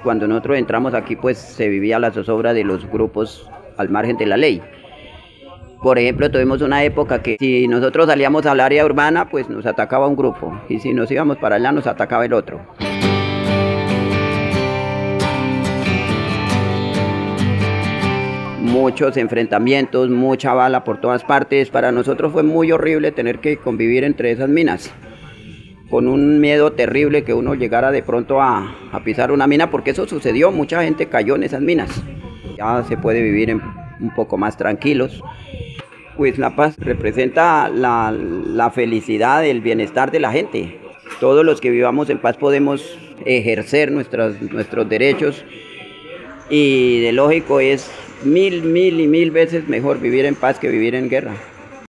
Cuando nosotros entramos aquí, pues se vivía la zozobra de los grupos al margen de la ley. Por ejemplo, tuvimos una época que si nosotros salíamos al área urbana, pues nos atacaba un grupo, y si nos íbamos para allá, nos atacaba el otro. Muchos enfrentamientos, mucha bala por todas partes. Para nosotros fue muy horrible tener que convivir entre esas minas, con un miedo terrible que uno llegara de pronto a pisar una mina, porque eso sucedió, mucha gente cayó en esas minas. Ya se puede vivir un poco más tranquilos. Pues la paz representa la felicidad, el bienestar de la gente. Todos los que vivamos en paz podemos ejercer nuestros derechos, y de lógico es mil y mil veces mejor vivir en paz que vivir en guerra.